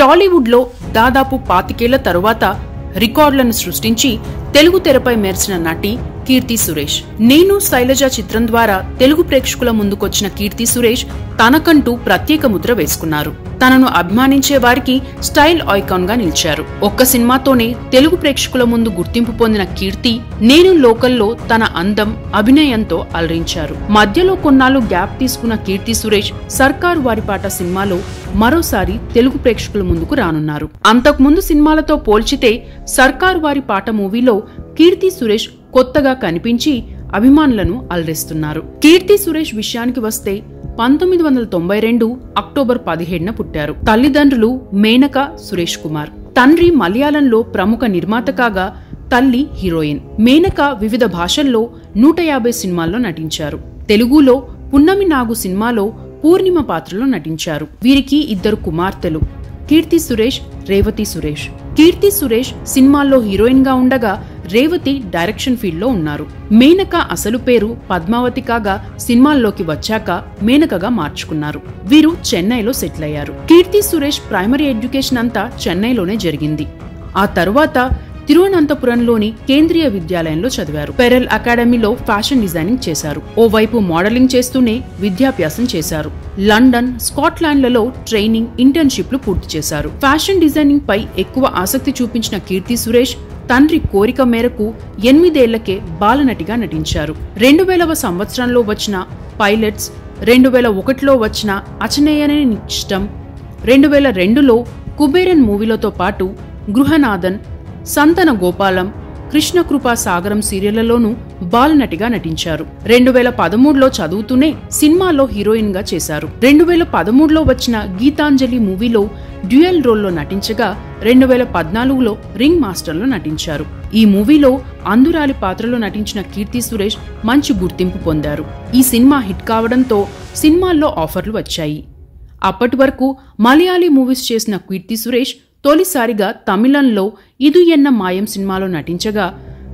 టాలీవుడ్ లో దాదాపు 25 ఏళ్ల తరువాత రికార్డులను సృష్టించి తెలుగు తెరపై మెరిసిన నటి కీర్తి సురేష్. నేను శైలజ చిత్రం ద్వారా తెలుగు ప్రేక్షకుల ముందుకొచ్చిన కీర్తి సురేష్ తనకంటూ ప్రత్యేక ముద్ర వేసుకున్నారు. తనను అభిమానించే వారికి స్టైల్ ఐకాన్ గా నిలిచారు. ఒక్క సినిమాతోనే తెలుగు ప్రేక్షకుల ముందు గుర్తింపు పొందిన కీర్తి నేను లోకల్లో తన అందం, అభినయంతో అలరించారు. మధ్యలో కొన్నాళ్లు గ్యాప్ తీసుకున్న కీర్తి సురేష్ సర్కారు వారిపాట సినిమాలో మరోసారి తెలుగు ప్రేక్షకుల ముందుకు రానున్నారు. అంతకుముందు సినిమాలతో పోల్చితే సర్కారు వారి పాట మూవీలో కీర్తి సురేష్ కొత్తగా కనిపించి అభిమానులను అలరిస్తున్నారు. కీర్తి సురేష్ విషయానికి వస్తే 1992 అక్టోబర్ 17న పుట్టారు. తల్లిదండ్రులు మేనక, సురేష్ కుమార్. తండ్రి మలయాళంలో ప్రముఖ నిర్మాత కాగా తల్లి హీరోయిన్. మేనక వివిధ భాషల్లో 150 సినిమాల్లో నటించారు. తెలుగులో పున్నమి నాగు సినిమాలో పూర్ణిమ పాత్రలో నటించారు. వీరికి 2 కుమార్తెలు, కీర్తి సురేష్, రేవతి సురేష్. కీర్తి సురేష్ సినిమాల్లో హీరోయిన్ గా ఉండగా రేవతి డైరెక్షన్ ఫీల్డ్ లో ఉన్నారు. మేనక అసలు పేరు పద్మావతి కాగా సినిమాల్లోకి వచ్చాక మేనకగా మార్చుకున్నారు. వీరు చెన్నైలో సెటిల్ అయ్యారు. కీర్తి సురేష్ ప్రైమరీ ఎడ్యుకేషన్ అంతా చెన్నైలోనే జరిగింది. ఆ తరువాత తిరువనంతపురంలోని కేంద్రీయ విద్యాలయంలో చదివారు. పెరెల్ అకాడమీలో ఫ్యాషన్ డిజైనింగ్ చేశారు. ఓవైపు మోడలింగ్ చేస్తూనే విద్యాభ్యాసం చేశారు. లండన్, స్కాట్లాండ్లలో ట్రైనింగ్, ఇంటర్న్షిప్లు పూర్తి చేశారు. ఫ్యాషన్ డిజైనింగ్ పై ఎక్కువ ఆసక్తి చూపించిన కీర్తి సురేష్ తండ్రి కోరిక మేరకు 8 ఏళ్లకే బాలనటిగా నటించారు. 2000వ సంవత్సరంలో వచ్చిన పైలట్స్, 2001లో వచ్చిన అచనేయనే నిష్టం, 2002లో కుబేరన్ మూవీలతో పాటు గృహనాథన్, సంతన గోపాలం, కృష్ణకృపా సాగరం సీరియళ్లలోనూ బాలనటిగా నటించారు. 2013లో చదువుతూనే సినిమాలో హీరోయిన్ గా చేశారు. 2013లో వచ్చిన గీతాంజలి మూవీలో డ్యూయల్ రోల్లో నటించగా 2014లో రింగ్ మాస్టర్లో నటించారు. ఈ మూవీలో అందురాలి పాత్రలో నటించిన కీర్తి సురేష్ మంచి గుర్తింపు పొందారు. ఈ సినిమా హిట్ కావడంతో సినిమాల్లో ఆఫర్లు వచ్చాయి. అప్పటి వరకు మలయాళీ మూవీస్ చేసిన కీర్తి సురేష్ తొలిసారిగా తమిళంలో ఇదు ఎన్న మాయం సినిమాలో నటించగా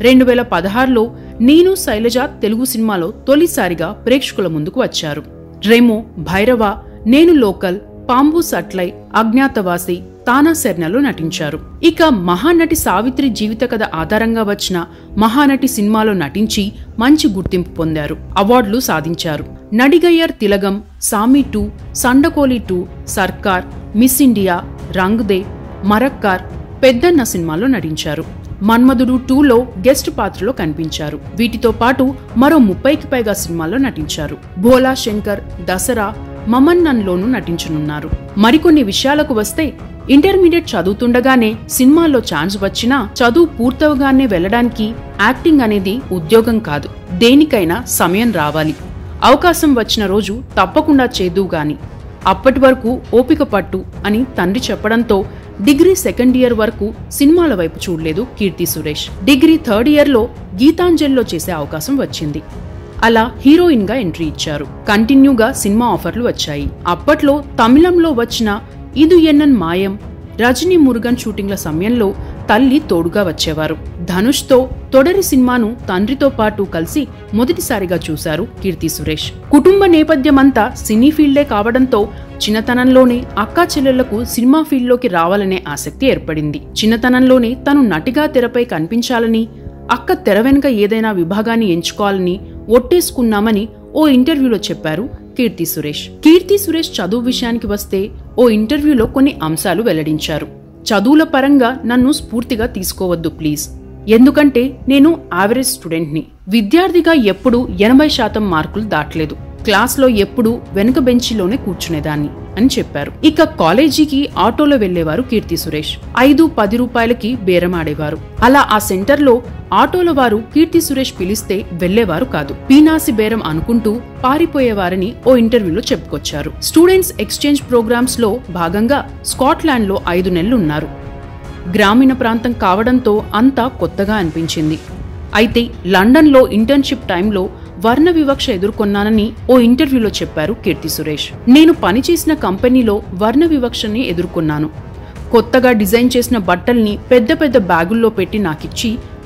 2016లో నేను శైలజ తెలుగు సినిమాలో తొలిసారిగా ప్రేక్షకుల ముందుకు వచ్చారు. రెమో, భైరవ, నేను లోకల్, పాంబు సట్లై, అజ్ఞాతవాసి, తానా శర్ణలో నటించారు. ఇక మహానటి సావిత్రి జీవిత కథ ఆధారంగా వచ్చిన మహానటి సినిమాలో నటించి మంచి గుర్తింపు పొందారు. అవార్డులు సాధించారు. నడిగయ్యర్ తిలగం, సామి 2, సండకోలి 2, సర్కార్, మిస్ ఇండియా, రంగ్ దే, మరక్కార్, పెద్దన్న సినిమాలో నటించారు. మన్మధుడు 2లో గెస్ట్ పాత్రలో కనిపించారు. వీటితో పాటు మరో 30కి పైగా సినిమాల్లో నటించారు. భోలా శంకర్, దసరా, మమన్నన్లోనూ నటించనున్నారు. మరికొన్ని విషయాలకు వస్తే ఇంటర్మీడియట్ చదువుతుండగానే సినిమాల్లో ఛాన్స్ వచ్చినా చదువు పూర్తవగానే వెళ్లడానికి యాక్టింగ్ అనేది ఉద్యోగం కాదు. దేనికైనా సమయం రావాలి. అవకాశం వచ్చిన రోజు తప్పకుండా చేదువుగాని. అప్పటి వరకు ఓపిక పట్టు అని తండ్రి చెప్పడంతో డిగ్రీ 2nd ఇయర్ వరకు సినిమాల వైపు చూడలేదు కీర్తి సురేష్. డిగ్రీ 3rd ఇయర్లో గీతాంజలిలో చేసే అవకాశం వచ్చింది. అలా హీరోయిన్ గా ఎంట్రీ ఇచ్చారు. కంటిన్యూగా సినిమా ఆఫర్లు వచ్చాయి. అప్పట్లో తమిళంలో వచ్చిన ఇదు ఎన్నన్ మాయం, రజనీ మురుగన్ షూటింగ్ల సమయంలో తల్లి తోడుగా వచ్చేవారు. ధనుష్తో తొడరి సినిమాను తండ్రితో పాటు కలిసి మొదటిసారిగా చూశారు కీర్తి సురేష్. కుటుంబ నేపథ్యమంతా సినీ ఫీల్డే కావడంతో చిన్నతనంలోనే అక్కా చెల్లెళ్లకు సినిమా ఫీల్డ్లోకి రావాలనే ఆసక్తి ఏర్పడింది. చిన్నతనంలోనే తను నటిగా తెరపై కనిపించాలని, అక్క తెర వెనుక ఏదైనా విభాగాన్ని ఎంచుకోవాలని ఒట్టేసుకున్నామని ఓ ఇంటర్వ్యూలో చెప్పారు కీర్తి సురేష్. కీర్తి సురేష్ చదువు విషయానికి వస్తే ఓ ఇంటర్వ్యూలో కొన్ని అంశాలు వెల్లడించారు. చదువుల పరంగా నన్ను స్ఫూర్తిగా తీసుకోవద్దు ప్లీజ్. ఎందుకంటే నేను యావరేజ్ స్టూడెంట్ని. విద్యార్థిగా ఎప్పుడూ 80% మార్కులు దాటలేదు. క్లాస్లో ఎప్పుడూ వెనుక బెంచిలోనే కూర్చునేదాన్ని అని చెప్పారు. ఇక కాలేజీకి ఆటోలో వెళ్లేవారు కీర్తి సురేష్. 5-10 రూపాయలకి బేరమాడేవారు. అలా ఆ సెంటర్లో ఆటోల వారు కీర్తి సురేష్ పిలిస్తే వెళ్లేవారు కాదు. పీనాసి బేరం అనుకుంటూ పారిపోయేవారని ఓ ఇంటర్వ్యూలో చెప్పుకొచ్చారు. స్టూడెంట్స్ ఎక్స్చేంజ్ ప్రోగ్రామ్స్ లో భాగంగా స్కాట్లాండ్ లో 5 నెలలున్నారు. గ్రామీణ ప్రాంతం కావడంతో అంతా కొత్తగా అనిపించింది. అయితే లండన్లో ఇంటర్న్షిప్ టైంలో వర్ణ వివక్ష ఎదుర్కొన్నానని ఓ ఇంటర్వ్యూలో చెప్పారు కీర్తి సురేష్. నేను పనిచేసిన కంపెనీలో వర్ణ వివక్షని ఎదుర్కొన్నాను. కొత్తగా డిజైన్ చేసిన బట్టల్ని పెద్ద పెద్ద బ్యాగుల్లో పెట్టి నాకిచ్చి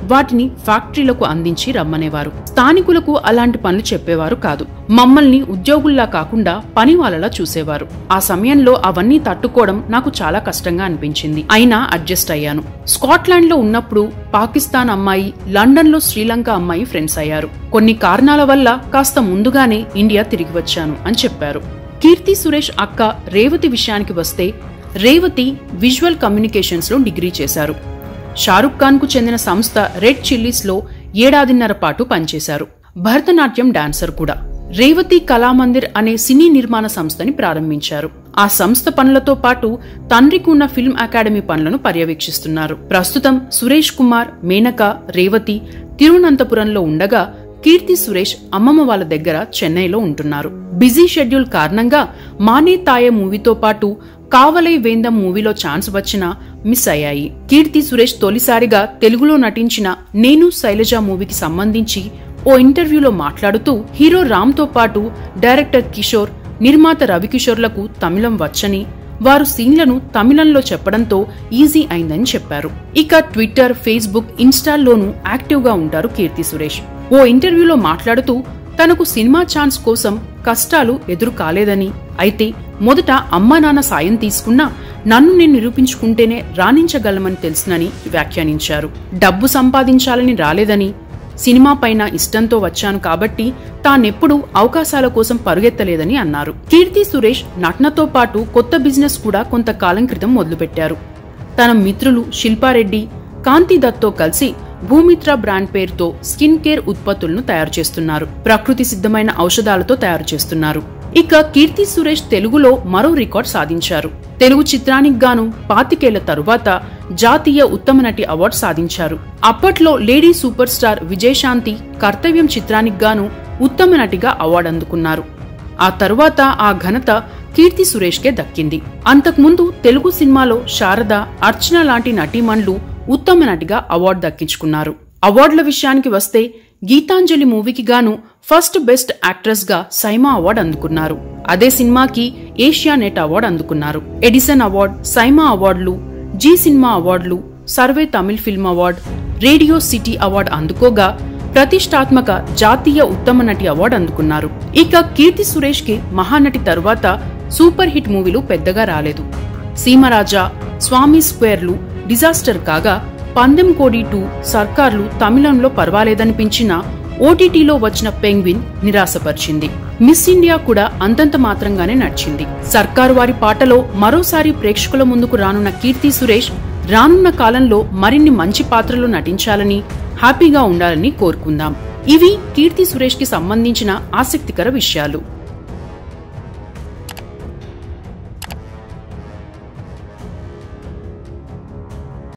వాటిని ఫ్యాక్టరీలకు అందించి రమ్మనేవారు. స్థానికులకు అలాంటి పనులు చెప్పేవారు కాదు. మమ్మల్ని ఉద్యోగుల్లా కాకుండా పని వాళ్ళలా చూసేవారు. ఆ సమయంలో అవన్నీ తట్టుకోవడం నాకు చాలా కష్టంగా అనిపించింది. అయినా అడ్జస్ట్ అయ్యాను. స్కాట్లాండ్ లో ఉన్నప్పుడు పాకిస్తాన్ అమ్మాయి, లండన్ లో శ్రీలంక అమ్మాయి ఫ్రెండ్స్ అయ్యారు. కొన్ని కారణాల వల్ల కాస్త ముందుగానే ఇండియా తిరిగి వచ్చాను అని చెప్పారు. కీర్తి సురేష్ అక్క రేవతి విషయానికి వస్తే, రేవతి విజువల్ కమ్యూనికేషన్స్ లో డిగ్రీ చేశారు. షారుఖ్ ఖాన్ కు చెందిన సంస్థ రెడ్ చిల్లీస్ లో 7 ఏడాదిన్నర పాటు పనిచేశారు. భరతనాట్యం డాన్సర్ కూడా. రేవతి కళామందిర్ అనే సినీ నిర్మాణ సంస్థని ప్రారంభించారు. ఆ సంస్థ పనులతో పాటు తండ్రికి ఉన్న ఫిల్మ్ అకాడమీ పనులను పర్యవేక్షిస్తున్నారు. ప్రస్తుతం సురేష్ కుమార్, మేనక, రేవతి తిరువనంతపురంలో ఉండగా, కీర్తి సురేష్ అమ్మమ్మ వాళ్ళ దగ్గర చెన్నైలో ఉంటున్నారు. బిజీ షెడ్యూల్ కారణంగా మానే తాయ మూవీతో పాటు కావలై వేందం మూవీలో ఛాన్స్ వచ్చినా మిస్ అయ్యాయి. కీర్తి సురేష్ తొలిసారిగా తెలుగులో నటించిన నేను శైలజ మూవీకి సంబంధించి ఓ ఇంటర్వ్యూలో మాట్లాడుతూ, హీరో రామ్ తో పాటు డైరెక్టర్ కిషోర్, నిర్మాత రవికిషోర్లకు తమిళం వచ్చని, వారు సీన్లను తమిళంలో చెప్పడంతో ఈజీ అయిందని చెప్పారు. ఇక ట్విట్టర్, ఫేస్బుక్, ఇన్స్టాల్లోనూ యాక్టివ్ గా ఉంటారు కీర్తి సురేష్. ఓ ఇంటర్వ్యూలో మాట్లాడుతూ తనకు సినిమా ఛాన్స్ కోసం కష్టాలు ఎదురు కాలేదని, అయితే మొదట అమ్మా నాన్న సాయం తీసుకున్నా నన్ను నేను నిరూపించుకుంటేనే రాణించగలమని తెలుసునని వ్యాఖ్యానించారు. డబ్బు సంపాదించాలని రాలేదని, సినిమా పైన ఇష్టంతో వచ్చాను కాబట్టి తానెప్పుడూ అవకాశాల కోసం పరుగెత్తలేదని అన్నారు. కీర్తి సురేష్ నటనతో పాటు కొత్త బిజినెస్ కూడా కొంతకాలం క్రితం మొదలుపెట్టారు. తన మిత్రులు శిల్పారెడ్డి, కాంతి దత్తో కలిసి భూమిత్ర బ్రాండ్ పేరుతో స్కిన్ కేర్ ఉత్పత్తులను తయారు చేస్తున్నారు. ప్రకృతి సిద్ధమైన ఔషధాలతో తయారు చేస్తున్నారు. ఇక కీర్తి సురేష్ తెలుగులో మరో రికార్డ్ సాధించారు. తెలుగు చిత్రానికి గాను 25 ఏళ్ల తరువాత జాతీయ ఉత్తమ నటి అవార్డు సాధించారు. అప్పట్లో లేడీ సూపర్ స్టార్ విజయశాంతి కర్తవ్యం చిత్రానికి గాను ఉత్తమ నటిగా అవార్డు అందుకున్నారు. ఆ తరువాత ఆ ఘనత కీర్తి సురేష్ కే దక్కింది. అంతకుముందు తెలుగు సినిమాలో శారద, అర్చన లాంటి నటీమణులు ఉత్తమ నటిగా అవార్డు దక్కించుకున్నారు. అవార్డుల విషయానికి వస్తే, గీతాంజలి మూవీకి గాను ఫస్ట్ బెస్ట్ యాక్ట్రెస్ గా సైమా అవార్డు అందుకున్నారు. అదే సినిమాకి ఏషియా నెట్ అవార్డు అందుకున్నారు. ఎడిసన్ అవార్డు, సైమా అవార్డులు, జీ సినిమా అవార్డులు, సర్వే Tamil film award, radio city award అందుకోగా, ప్రతిష్టాత్మక జాతీయ ఉత్తమ నటి అవార్డు అందుకున్నారు. ఇక కీర్తి సురేష్ కి మహానటి తరువాత సూపర్ హిట్ మూవీలు పెద్దగా రాలేదు. సీమరాజా, స్వామి స్క్వేర్లు డిజాస్టర్ కాగా, పందెం కోడి 2, సర్కార్లు తమిళంలో పర్వాలేదనిపించినా ఓటీటీలో వచ్చిన పెంగ్విన్ నిరాశపరిచింది. మిస్ ఇండియా కూడా అంతంత మాత్రంగానే నడిచింది. సర్కారు వారి పాటలో మరోసారి ప్రేక్షకుల ముందుకు రానున్న కీర్తి సురేష్ రానున్న కాలంలో మరిన్ని మంచి పాత్రలు నటించాలని, హ్యాపీగా ఉండాలని కోరుకుందాం. ఇవి కీర్తి సురేష్ కి సంబంధించిన ఆసక్తికర విషయాలు.